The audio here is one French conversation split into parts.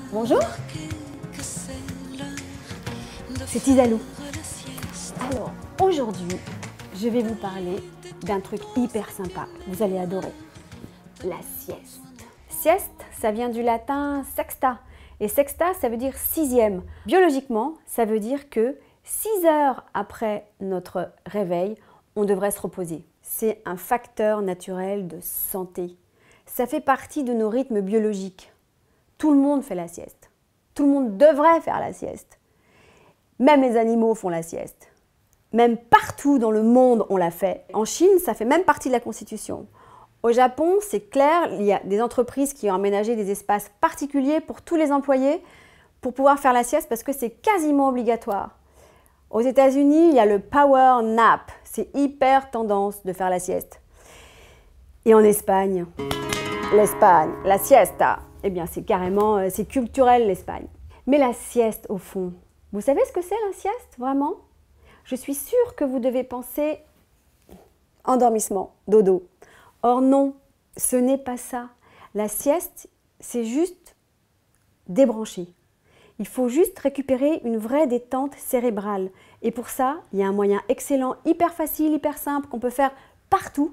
Bonjour, c'est Isalou. Alors, aujourd'hui, je vais vous parler d'un truc hyper sympa. Vous allez adorer. La sieste. Sieste, ça vient du latin sexta. Et sexta, ça veut dire sixième. Biologiquement, ça veut dire que 6 heures après notre réveil, on devrait se reposer. C'est un facteur naturel de santé. Ça fait partie de nos rythmes biologiques. Tout le monde fait la sieste. Tout le monde devrait faire la sieste. Même les animaux font la sieste. Même partout dans le monde, on l'a fait. En Chine, ça fait même partie de la Constitution. Au Japon, c'est clair, il y a des entreprises qui ont aménagé des espaces particuliers pour tous les employés pour pouvoir faire la sieste parce que c'est quasiment obligatoire. Aux États-Unis, il y a le power nap. C'est hyper tendance de faire la sieste. Et en Espagne, l'Espagne, la siesta, eh bien c'est carrément, c'est culturel l'Espagne. Mais la sieste au fond, vous savez ce que c'est la sieste vraiment? Je suis sûre que vous devez penser endormissement, dodo. Or non, ce n'est pas ça. La sieste, c'est juste débrancher. Il faut juste récupérer une vraie détente cérébrale. Et pour ça, il y a un moyen excellent, hyper facile, hyper simple, qu'on peut faire partout.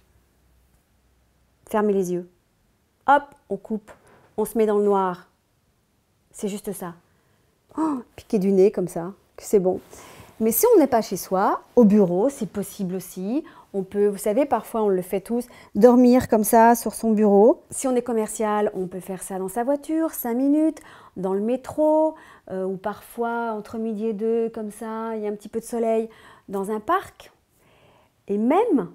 Fermez les yeux. Hop, on coupe. On se met dans le noir. C'est juste ça. Oh, piquer du nez comme ça, que c'est bon. Mais si on n'est pas chez soi, au bureau, c'est possible aussi. On peut, vous savez, parfois on le fait tous, dormir comme ça sur son bureau. Si on est commercial, on peut faire ça dans sa voiture, 5 minutes, dans le métro, ou parfois entre midi et 2, comme ça, il y a un petit peu de soleil, dans un parc. Et même,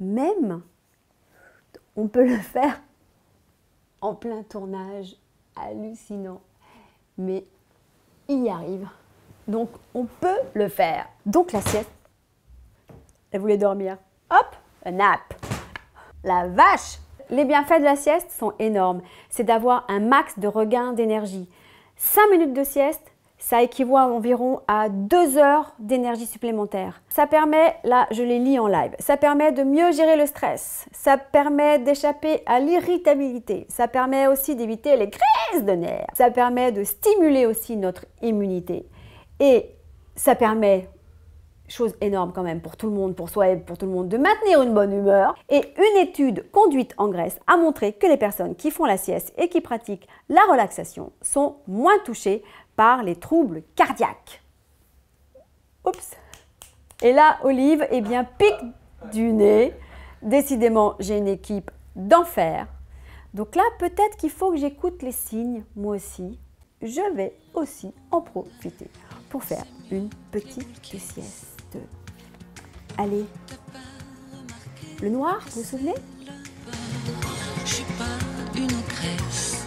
on peut le faire en plein tournage, hallucinant. Mais il y arrive. Donc, on peut le faire. Donc, la sieste, elle voulait dormir. Hop, un nap. La vache! Les bienfaits de la sieste sont énormes. C'est d'avoir un max de regain d'énergie. 5 minutes de sieste, ça équivaut environ à 2 heures d'énergie supplémentaire. Ça permet, là je les lis en live, ça permet de mieux gérer le stress, ça permet d'échapper à l'irritabilité, ça permet aussi d'éviter les crises de nerfs, ça permet de stimuler aussi notre immunité et ça permet, chose énorme quand même pour tout le monde, pour soi et pour tout le monde, de maintenir une bonne humeur. Et une étude conduite en Grèce a montré que les personnes qui font la sieste et qui pratiquent la relaxation sont moins touchées par les troubles cardiaques. Oups! Et là, Olive, eh bien, pique du nez. Décidément, j'ai une équipe d'enfer. Donc là, peut-être qu'il faut que j'écoute les signes, moi aussi. Je vais aussi en profiter pour faire une petite sieste. Allez, le noir, vous vous souvenez? Je suis pas une ogresse.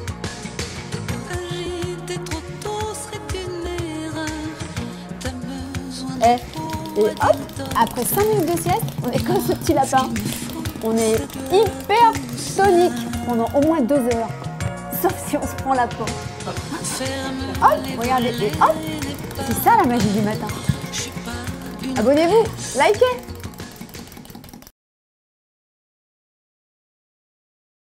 Agiter trop tôt serait une erreur. T'as besoin de Et hop, après 5 minutes de sieste, on est comme ce petit lapin. On est hyper tonique pendant au moins 2 heures. Sauf si on se prend la peau. Hop, regardez, et hop, c'est ça la magie du matin. Abonnez-vous, likez.